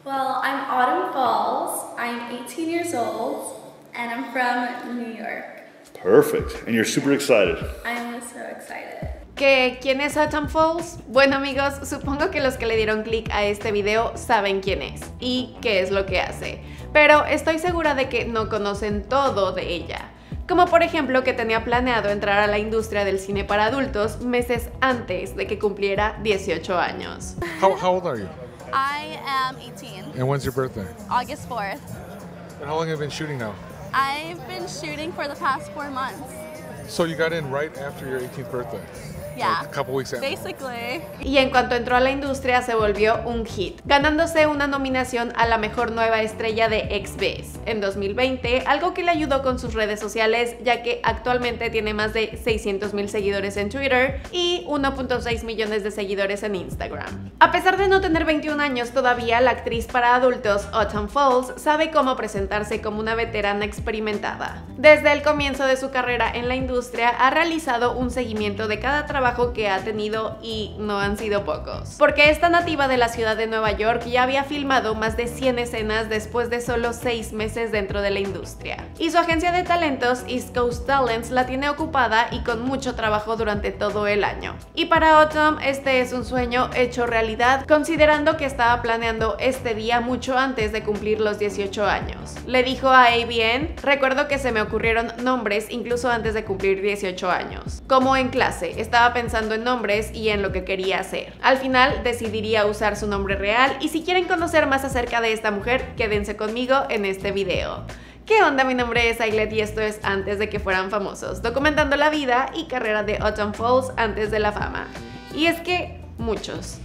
Well, I'm Autumn Falls. I'm 18 years old, and I'm from New York. Perfect. And you're super excited. I'm so excited. ¿Quién es Autumn Falls? Bueno amigos, supongo que los que le dieron clic a este video saben quién es y qué es lo que hace, pero estoy segura de que no conocen todo de ella. Como por ejemplo que tenía planeado entrar a la industria del cine para adultos meses antes de que cumpliera 18 años. How old are you? I am 18. And when's your birthday? August 4th. And how long have you been shooting now? I've been shooting for the past 4 months. So you got in right after your 18th birthday? Yeah. Like a couple weeks after. Basically. Y en cuanto entró a la industria se volvió un hit, ganándose una nominación a la mejor nueva estrella de XBS en 2020, algo que le ayudó con sus redes sociales, ya que actualmente tiene más de 600,000 seguidores en Twitter y 1.6 millones de seguidores en Instagram. A pesar de no tener 21 años todavía, la actriz para adultos Autumn Falls sabe cómo presentarse como una veterana experimentada. Desde el comienzo de su carrera en la industria ha realizado un seguimiento de cada trabajo que ha tenido y no han sido pocos. Porque esta nativa de la ciudad de Nueva York ya había filmado más de 100 escenas después de solo 6 meses dentro de la industria. Y su agencia de talentos East Coast Talents la tiene ocupada y con mucho trabajo durante todo el año. Y para Autumn este es un sueño hecho realidad, considerando que estaba planeando este día mucho antes de cumplir los 18 años. Le dijo a ABN: recuerdo que se me ocurrieron nombres incluso antes de cumplir 18 años. Como en clase, estaba pensando en nombres y en lo que quería hacer. Al final decidiría usar su nombre real y si quieren conocer más acerca de esta mujer, quédense conmigo en este video. ¿Qué onda? Mi nombre es Ayelet y esto es Antes de que fueran famosos, documentando la vida y carrera de Autumn Falls antes de la fama. Y es que muchos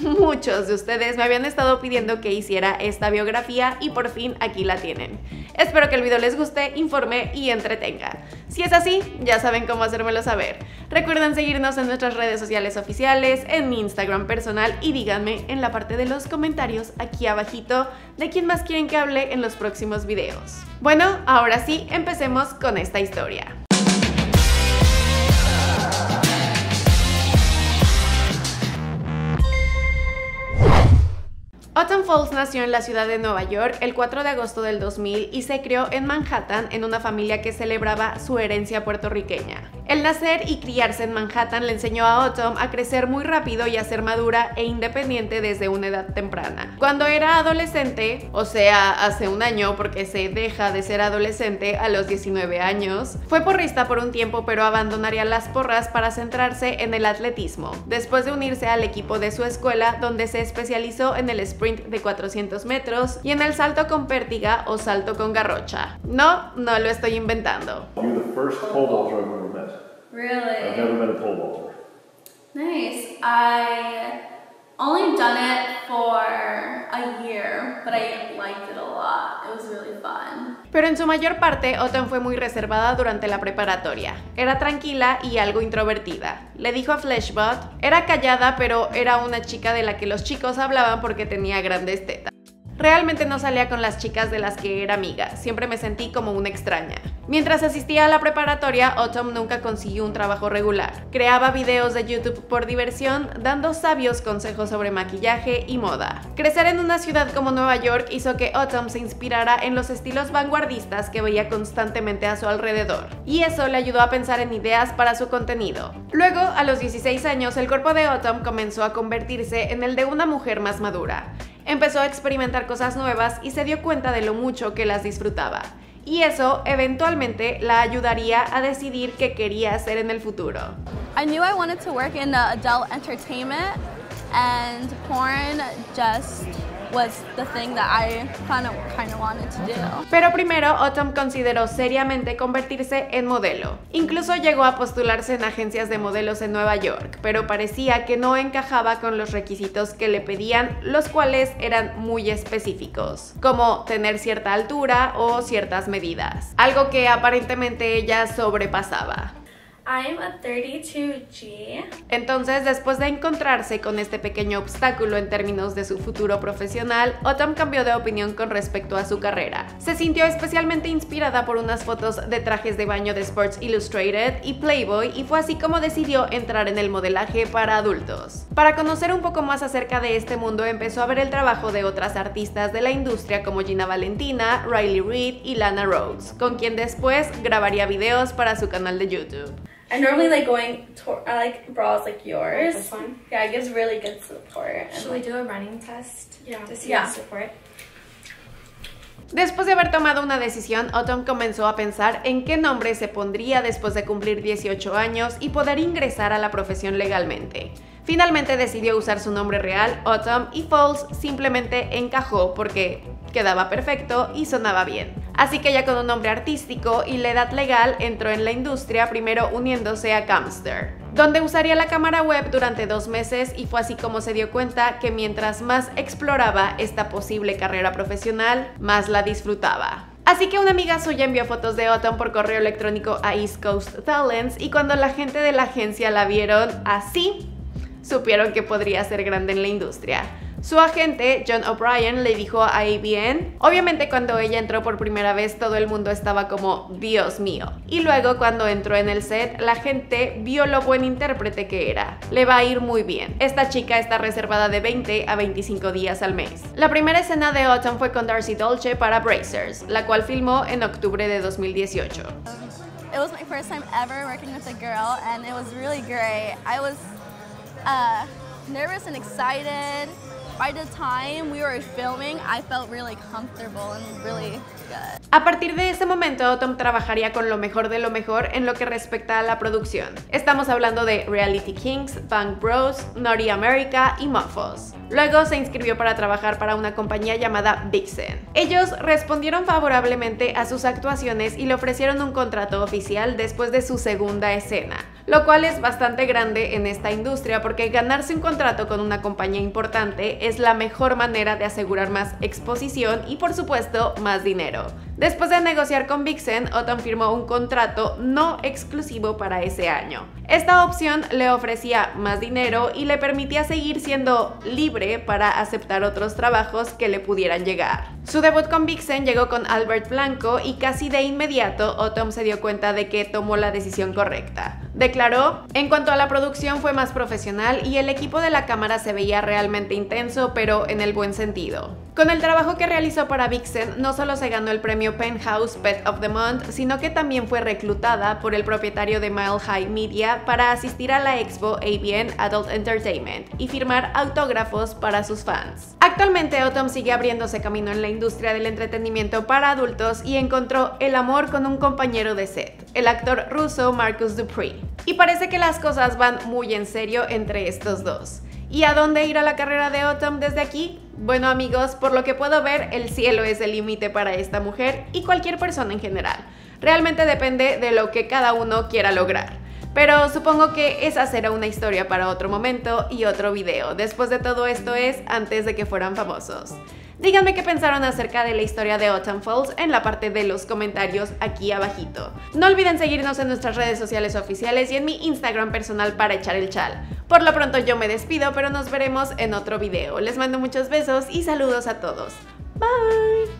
de ustedes me habían estado pidiendo que hiciera esta biografía y por fin aquí la tienen. Espero que el video les guste, informe y entretenga. Si es así, ya saben cómo hacérmelo saber. Recuerden seguirnos en nuestras redes sociales oficiales, en mi Instagram personal y díganme en la parte de los comentarios aquí abajito de quién más quieren que hable en los próximos videos. Bueno, ahora sí, empecemos con esta historia. Autumn Falls nació en la ciudad de Nueva York el 4 de agosto del 2000 y se crió en Manhattan en una familia que celebraba su herencia puertorriqueña. El nacer y criarse en Manhattan le enseñó a Autumn a crecer muy rápido y a ser madura e independiente desde una edad temprana. Cuando era adolescente, o sea, hace un año porque se deja de ser adolescente a los 19 años, fue porrista por un tiempo pero abandonaría las porras para centrarse en el atletismo, después de unirse al equipo de su escuela donde se especializó en el sprint de 400 metros y en el salto con pértiga o salto con garrocha. No lo estoy inventando. You're the first pole vaulter I've ever met. Really? I've never met a pole vaulter. Nice. I only done it for a year, but I liked it a lot. It was really fun. Pero en su mayor parte, Autumn fue muy reservada durante la preparatoria. Era tranquila y algo introvertida. Le dijo a Fleshbot: era callada, pero era una chica de la que los chicos hablaban porque tenía grandes tetas. Realmente no salía con las chicas de las que era amiga, siempre me sentí como una extraña. Mientras asistía a la preparatoria, Autumn nunca consiguió un trabajo regular. Creaba videos de YouTube por diversión, dando sabios consejos sobre maquillaje y moda. Crecer en una ciudad como Nueva York hizo que Autumn se inspirara en los estilos vanguardistas que veía constantemente a su alrededor, y eso le ayudó a pensar en ideas para su contenido. Luego, a los 16 años, el cuerpo de Autumn comenzó a convertirse en el de una mujer más madura. Empezó a experimentar cosas nuevas y se dio cuenta de lo mucho que las disfrutaba. Y eso eventualmente la ayudaría a decidir qué quería hacer en el futuro. I knew I wanted to work in adult entertainment, and porn just was the thing that I kind of wanted to do. Pero primero, Autumn consideró seriamente convertirse en modelo. Incluso llegó a postularse en agencias de modelos en Nueva York, pero parecía que no encajaba con los requisitos que le pedían, los cuales eran muy específicos, como tener cierta altura o ciertas medidas, algo que aparentemente ella sobrepasaba. I'm a 32G. Entonces, después de encontrarse con este pequeño obstáculo en términos de su futuro profesional, Autumn cambió de opinión con respecto a su carrera. Se sintió especialmente inspirada por unas fotos de trajes de baño de Sports Illustrated y Playboy, y fue así como decidió entrar en el modelaje para adultos. Para conocer un poco más acerca de este mundo, empezó a ver el trabajo de otras artistas de la industria como Gina Valentina, Riley Reid y Lana Rhoades, con quien después grabaría videos para su canal de YouTube. I normally like going to, I like bras like yours. This one? Yeah, it gives really good support. And Should we do a running test to see Yeah. the support? Después de haber tomado una decisión, Autumn comenzó a pensar en qué nombre se pondría después de cumplir 18 años y poder ingresar a la profesión legalmente. Finalmente decidió usar su nombre real, Autumn, y Falls simplemente encajó porque quedaba perfecto y sonaba bien. Así que ya con un nombre artístico y la edad legal entró en la industria, primero uniéndose a Camster, donde usaría la cámara web durante 2 meses, y fue así como se dio cuenta que mientras más exploraba esta posible carrera profesional, más la disfrutaba. Así que una amiga suya envió fotos de Autumn por correo electrónico a East Coast Talents, y cuando la gente de la agencia la vieron así, supieron que podría ser grande en la industria. Su agente, John O'Brien, le dijo a ABN. Obviamente cuando ella entró por primera vez todo el mundo estaba como Dios mío. Y luego cuando entró en el set, la gente vio lo buen intérprete que era. Le va a ir muy bien. Esta chica está reservada de 20 a 25 días al mes. La primera escena de Autumn fue con Darcy Dolce para Brazers, la cual filmó en octubre de 2018. It was my first time ever working with a girl, and it was really great. I was nervous and excited. By the time we were filming, I felt really comfortable and really good. A partir de ese momento, Autumn trabajaría con lo mejor de lo mejor en lo que respecta a la producción. Estamos hablando de Reality Kings, Punk Bros, Naughty America y Muffos. Luego se inscribió para trabajar para una compañía llamada Vixen. Ellos respondieron favorablemente a sus actuaciones y le ofrecieron un contrato oficial después de su segunda escena, lo cual es bastante grande en esta industria porque ganarse un contrato con una compañía importante es la mejor manera de asegurar más exposición y, por supuesto, más dinero. Después de negociar con Vixen, Autumn firmó un contrato no exclusivo para ese año. Esta opción le ofrecía más dinero y le permitía seguir siendo libre para aceptar otros trabajos que le pudieran llegar. Su debut con Vixen llegó con Albert Blanco y casi de inmediato Autumn se dio cuenta de que tomó la decisión correcta. Declaró: en cuanto a la producción fue más profesional y el equipo de la cámara se veía realmente intenso, pero en el buen sentido. Con el trabajo que realizó para Vixen, no solo se ganó el premio Penthouse Pet of the Month, sino que también fue reclutada por el propietario de Mile High Media para asistir a la expo ABN Adult Entertainment y firmar autógrafos para sus fans. Actualmente Autumn sigue abriéndose camino en la industria del entretenimiento para adultos y encontró el amor con un compañero de set, el actor ruso Marcus Dupree. Y parece que las cosas van muy en serio entre estos dos. ¿Y a dónde irá la carrera de Autumn desde aquí? Bueno amigos, por lo que puedo ver, el cielo es el límite para esta mujer y cualquier persona en general. Realmente depende de lo que cada uno quiera lograr. Pero supongo que esa será una historia para otro momento y otro video. Después de todo esto es antes de que fueran famosos. Díganme qué pensaron acerca de la historia de Autumn Falls en la parte de los comentarios aquí abajito. No olviden seguirnos en nuestras redes sociales oficiales y en mi Instagram personal para echar el chal. Por lo pronto yo me despido, pero nos veremos en otro video. Les mando muchos besos y saludos a todos. Bye.